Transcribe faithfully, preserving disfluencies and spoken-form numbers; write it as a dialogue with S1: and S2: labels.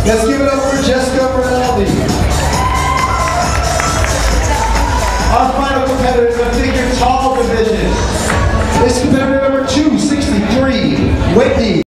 S1: Let's give it up for Jessica Rinaldi. Our final competitor is the figure tall division. This competitor number two sixty-three, Whitney.